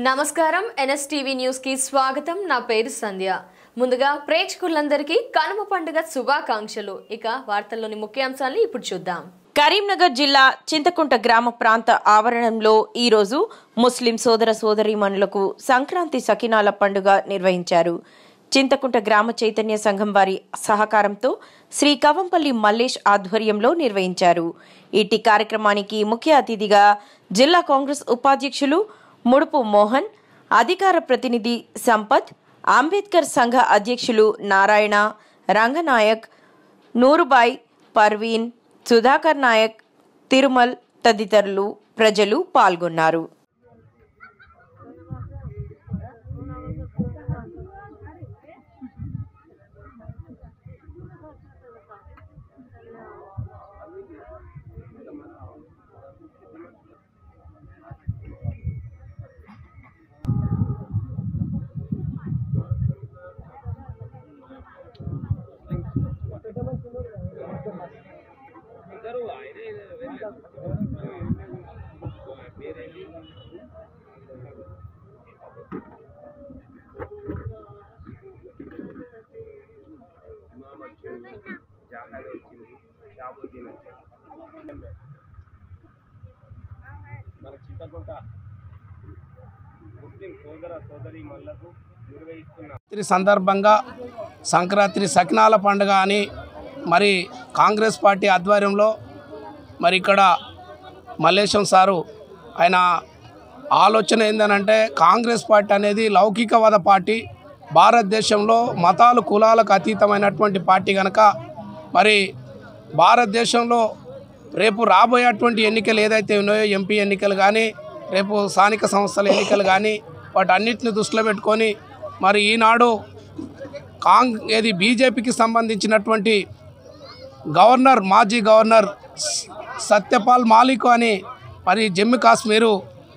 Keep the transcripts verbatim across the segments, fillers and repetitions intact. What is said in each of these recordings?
నమస్కారం NSTV news కి స్వాగతం. నా పేరు సంధ్య. ముందుగా ప్రేక్షకులందరికీ కనుమ పండుగ శుభాకాంక్షలు. ఇక వార్తల్లోని ముఖ్యాంశాలను ఇప్పుడు చూద్దాం. కరీంనగర్ జిల్లా చింతకుంట గ్రామ ప్రాంత ఆవరణంలో ఈ రోజు ముస్లిం సోదర సోదరీమణులకు సంక్రాంతి సకినాల పండుగ నిర్వహించారు. చింతకుంట గ్రామ చైతన్య సంఘం వారి సహకారంతో శ్రీ కవంపల్లి మల్లేష్ ఆధ్వర్యంలో నిర్వహించారు. ఇట్టి కార్యక్రమానికి ముఖ్య అతిథిగా జిల్లా కాంగ్రెస్ ఉపాధ్యక్షులు ముడుపు మోహన్, అధికార ప్రతినిధి సంపత్, అంబేద్కర్ సంఘ అధ్యక్షులు నారాయణ, రంగనాయక్, నూరుబాయ్, పర్వీన్, సుధాకర్ నాయక్, తిరుమల్ తదితరులు ప్రజలు పాల్గొన్నారు. మన చింతకుంట ముస్లిం సోదర సోదరీమణులకు నిర్వహిస్తున్న సందర్భంగా సంక్రాంతి సకినాల పండుగ అని మరి కాంగ్రెస్ పార్టీ ఆధ్వర్యంలో మరి ఇక్కడ మల్లేశం సారు ఆయన ఆలోచన ఏంటంటే కాంగ్రెస్ పార్టీ అనేది లౌకికవాద పార్టీ, భారతదేశంలో మతాలు కులాలకు అతీతమైనటువంటి పార్టీ కనుక మరి భారతదేశంలో రేపు రాబోయేటువంటి ఎన్నికలు ఏదైతే ఉన్నాయో ఎంపీ ఎన్నికలు కానీ రేపు స్థానిక సంస్థల ఎన్నికలు కానీ వాటన్నిటిని దృష్టిలో పెట్టుకొని మరి ఈనాడు కాంగ్ ఏది బీజేపీకి సంబంధించినటువంటి గవర్నర్ మాజీ గవర్నర్ సత్యపాల్ మాలిక్ అని మరి జమ్మూ కాశ్మీరు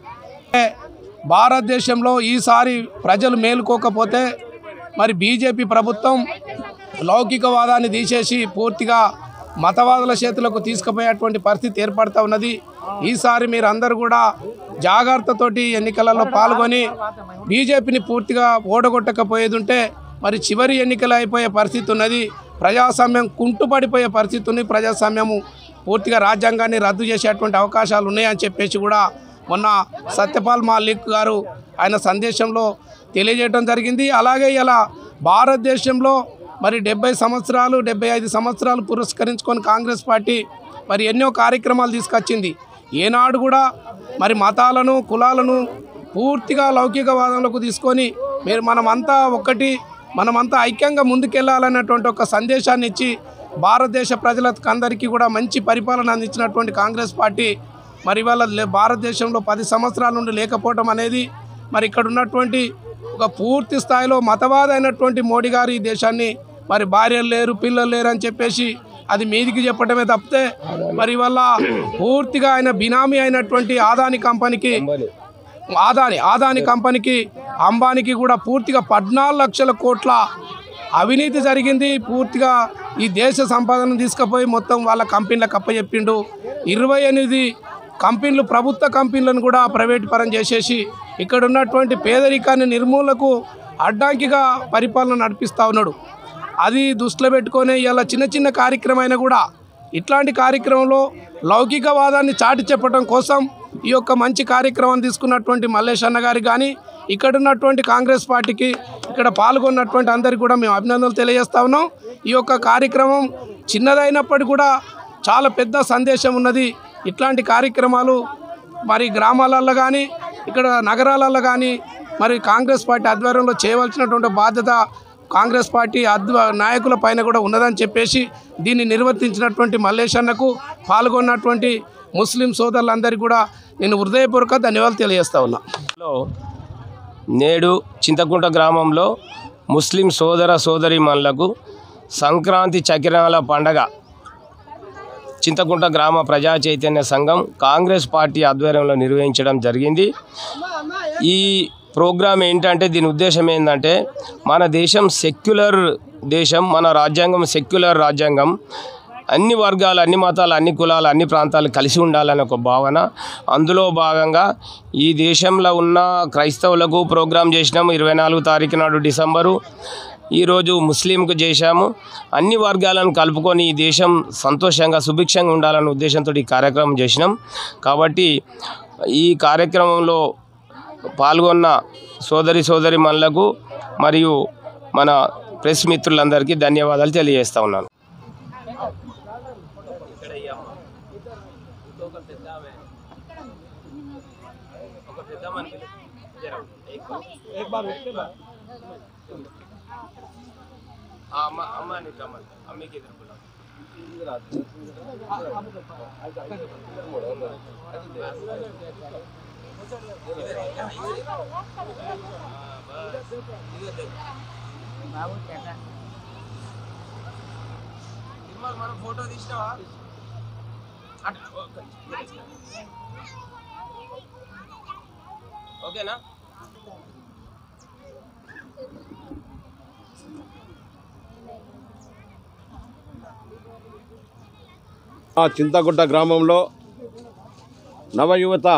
భారతదేశంలో ఈసారి ప్రజలు మేలుకోకపోతే మరి బీజేపీ ప్రభుత్వం లౌకికవాదాన్ని తీసేసి పూర్తిగా మతవాదుల చేతులకు తీసుకుపోయేటువంటి పరిస్థితి ఏర్పడుతూ ఉన్నది. ఈసారి మీరు అందరూ కూడా జాగ్రత్తతోటి ఎన్నికలలో పాల్గొని బీజేపీని పూర్తిగా ఓడగొట్టకపోయేది ఉంటే మరి చివరి ఎన్నికలు అయిపోయే పరిస్థితి ఉన్నది. ప్రజాస్వామ్యం కుంటుపడిపోయే పరిస్థితి ఉంది. ప్రజాస్వామ్యము పూర్తిగా రాజ్యాంగాన్ని రద్దు చేసేటువంటి అవకాశాలు ఉన్నాయని చెప్పేసి కూడా మొన్న సత్యపాల్ మాలిక్ గారు ఆయన సందేశంలో తెలియజేయడం జరిగింది. అలాగే ఇలా భారతదేశంలో మరి డెబ్బై సంవత్సరాలు డెబ్బై ఐదు సంవత్సరాలు పురస్కరించుకొని కాంగ్రెస్ పార్టీ మరి ఎన్నో కార్యక్రమాలు తీసుకొచ్చింది. ఏనాడు కూడా మరి మతాలను కులాలను పూర్తిగా లౌకికవాదంలోకి తీసుకొని మీరు మనమంతా ఒక్కటి మనమంతా ఐక్యంగా ముందుకెళ్లాలన్నటువంటి ఒక సందేశాన్ని ఇచ్చి భారతదేశ ప్రజలకు అందరికీ కూడా మంచి పరిపాలన అందించినటువంటి కాంగ్రెస్ పార్టీ మరి ఇవాళ భారతదేశంలో పది సంవత్సరాల నుండి లేకపోవడం అనేది మరి ఇక్కడ ఉన్నటువంటి ఒక పూర్తి స్థాయిలో మతవాద అయినటువంటి మోడీ గారు ఈ దేశాన్ని మరి భార్యలు లేరు పిల్లలు లేరు అని చెప్పేసి అది మీదికి చెప్పడమే తప్పితే మరి ఇవాళ పూర్తిగా ఆయన బినామీ అయినటువంటి ఆదాని కంపెనీకి ఆదాని ఆదాని కంపెనీకి అంబానీకి కూడా పూర్తిగా పద్నాలుగు లక్షల కోట్ల అవినీతి జరిగింది. పూర్తిగా ఈ దేశ సంపాదన తీసుకుపోయి మొత్తం వాళ్ళ కంపెనీలకు అప్పచెప్పిండు. ఇరవై ఎనిమిది కంపెనీలు ప్రభుత్వ కంపెనీలను కూడా ప్రైవేట్ పరం చేసేసి ఇక్కడ ఉన్నటువంటి పేదరికాన్ని నిర్మూలనకు అడ్డంకిగా పరిపాలన నడిపిస్తూ ఉన్నాడు. అది దృష్టిలో పెట్టుకొని ఇలా చిన్న చిన్న కార్యక్రమైనా కూడా ఇట్లాంటి కార్యక్రమంలో లౌకికవాదాన్ని చాటి చెప్పడం కోసం ఈ యొక్క మంచి కార్యక్రమాన్ని తీసుకున్నటువంటి మల్లేష్ అన్న గారికి కానీ ఇక్కడ ఉన్నటువంటి కాంగ్రెస్ పార్టీకి ఇక్కడ పాల్గొన్నటువంటి అందరికీ కూడా మేము అభినందనలు తెలియజేస్తా ఉన్నాం. ఈ యొక్క కార్యక్రమం చిన్నదైనప్పటికీ కూడా చాలా పెద్ద సందేశం ఉన్నది. ఇట్లాంటి కార్యక్రమాలు మరి గ్రామాలలో కానీ ఇక్కడ నగరాలలో కానీ మరి కాంగ్రెస్ పార్టీ ఆధ్వర్యంలో చేయవలసినటువంటి బాధ్యత కాంగ్రెస్ పార్టీ అధ్వ నాయకుల పైన కూడా ఉన్నదని చెప్పేసి దీన్ని నిర్వర్తించినటువంటి మల్లేష్ అన్నకు పాల్గొన్నటువంటి ముస్లిం సోదరులందరికీ కూడా నేను హృదయపూర్వక ధన్యవాదాలు తెలియజేస్తా ఉన్నా. నేడు చింతకుంట గ్రామంలో ముస్లిం సోదర సోదరీమణులకు సంక్రాంతి చకినాల పండగ చింతకుంట గ్రామ ప్రజా చైతన్య సంఘం కాంగ్రెస్ పార్టీ ఆధ్వర్యంలో నిర్వహించడం జరిగింది. ఈ ప్రోగ్రాం ఏంటంటే దీని ఉద్దేశం ఏంటంటే మన దేశం సెక్యులర్ దేశం, మన రాజ్యాంగం సెక్యులర్ రాజ్యాంగం. అన్ని వర్గాలు, అన్ని మతాలు, అన్ని కులాలు, అన్ని ప్రాంతాలు కలిసి ఉండాలని ఒక భావన. అందులో భాగంగా ఈ దేశంలో ఉన్న క్రైస్తవులకు ప్రోగ్రాం చేసినాము ఇరవై నాలుగు తారీఖు నాడు డిసెంబరు. ఈరోజు ముస్లింకు చేశాము. అన్ని వర్గాలను కలుపుకొని ఈ దేశం సంతోషంగా సుభిక్షంగా ఉండాలనే ఉద్దేశంతో ఈ కార్యక్రమం చేసినాం. కాబట్టి ఈ కార్యక్రమంలో పాల్గొన్న సోదరి సోదరి మనులకు మరియు మన ప్రెస్ మిత్రులందరికీ ధన్యవాదాలు తెలియజేస్తా ఉన్నాను. మనం ఫోటో తీసినావా? ఓకేనా? చింతగుట్ట గ్రామంలో నవయువత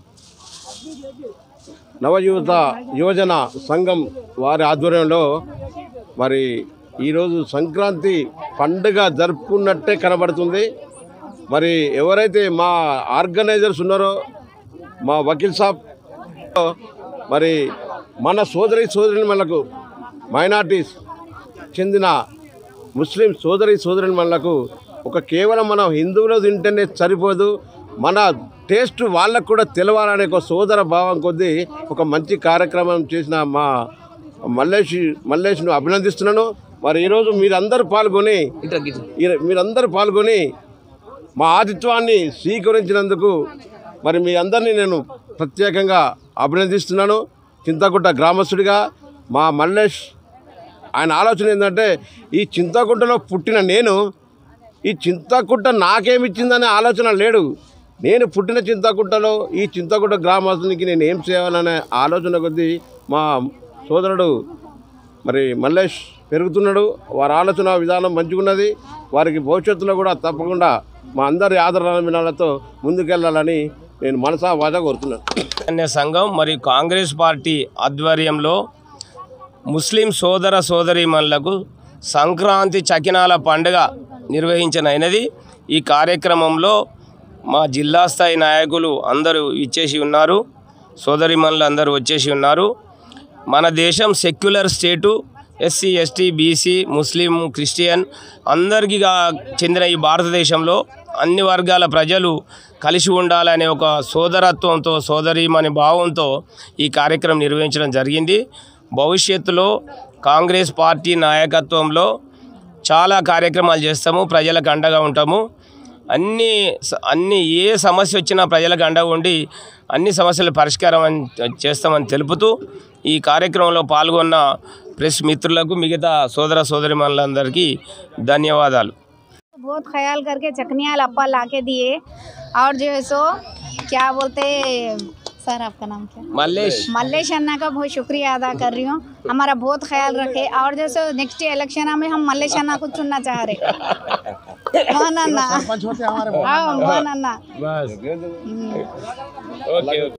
నవయువత యువజన సంఘం వారి ఆధ్వర్యంలో మరి ఈరోజు సంక్రాంతి పండుగ జరుపుకున్నట్టే కనబడుతుంది. మరి ఎవరైతే మా ఆర్గనైజర్స్ ఉన్నారో మా వకీల్ సాబ్ మరి మన సోదరి సోదరుని మనకు మైనార్టీస్ చెందిన ముస్లిం సోదరి సోదరుని మనకు ఒక కేవలం మనం హిందువులు తింటేనే సరిపోదు, మన టేస్ట్ వాళ్ళకు కూడా తెలవాలనే ఒక సోదర భావం కొద్దీ ఒక మంచి కార్యక్రమం చేసిన మా మల్లేష్ మల్లేష్ను అభినందిస్తున్నాను. మరి ఈరోజు మీరందరూ పాల్గొని మీరందరూ పాల్గొని మా ఆతిథ్యాన్ని స్వీకరించినందుకు మరి మీ అందరినీ నేను ప్రత్యేకంగా అభినందిస్తున్నాను. చింతగుట్ట గ్రామస్తుడిగా మా మల్లేష్ ఆయన ఆలోచన ఏంటంటే ఈ చింతగుట్టలో పుట్టిన నేను ఈ చింతగుట్ట నాకేమిచ్చిందనే ఆలోచన లేడు. నేను పుట్టిన చింతగుట్టలో ఈ చింతగుట్ట గ్రామస్తునికి నేను ఏం చేయాలనే ఆలోచన కొద్దీ మా సోదరుడు మరి మల్లేష్ పెరుగుతున్నాడు. వారి ఆలోచన విధానం మంచిగున్నది. వారికి భవిష్యత్తులో కూడా తప్పకుండా మా అందరి ఆదరణలతో ముందుకెళ్లాలని నేను మనసా వాద కోరుతున్నాను. అనే సంఘం మరియు కాంగ్రెస్ పార్టీ ఆధ్వర్యంలో ముస్లిం సోదర సోదరీమణులకు సంక్రాంతి చకినాల పండుగ నిర్వహించనైనది. ఈ కార్యక్రమంలో మా జిల్లా స్థాయి నాయకులు అందరూ ఇచ్చేసి ఉన్నారు, సోదరీమణులు అందరూ వచ్చేసి ఉన్నారు. మన దేశం secular state, SC ST BC Muslim Christian అందరికీ చెందిన ఈ భారతదేశంలో అన్ని వర్గాల ప్రజలు కలిసి ఉండాలనే ఒక సోదరత్వంతో సోదరీమణి భావంతో ఈ కార్యక్రమం నిర్వహించడం జరిగింది. భవిష్యత్తులో కాంగ్రెస్ పార్టీ నాయకత్వంలో చాలా కార్యక్రమాలు చేస్తాము, ప్రజలకు అండగా ఉంటాము. అన్ని అన్ని ఏ సమస్య వచ్చినా ప్రజలకు అండగా ఉండి అన్ని సమస్యలు పరిష్కారం చేస్తామని తెలుపుతూ ఈ కార్యక్రమంలో పాల్గొన్న ప్రెస్ మిత్రులకు మిగతా సోదర సోదరీమణులందరికీ ధన్యవాదాలు. बहुत ख्याल करके चकनिया लप्पा ला के दिए और जो है सो क्या बोलते सर आपका नाम क्या? मल्लेश मल्लेश अन्ना का बहुत शुक्रिया अदा कर रही हूँ, हमारा बहुत ख्याल रखे। और जैसे नेक्स्ट इलेक्शन में हम मल्लेश अन्ना को चुनना चाह रहे मोहन अन्ना, हाँ मोहन अन्ना।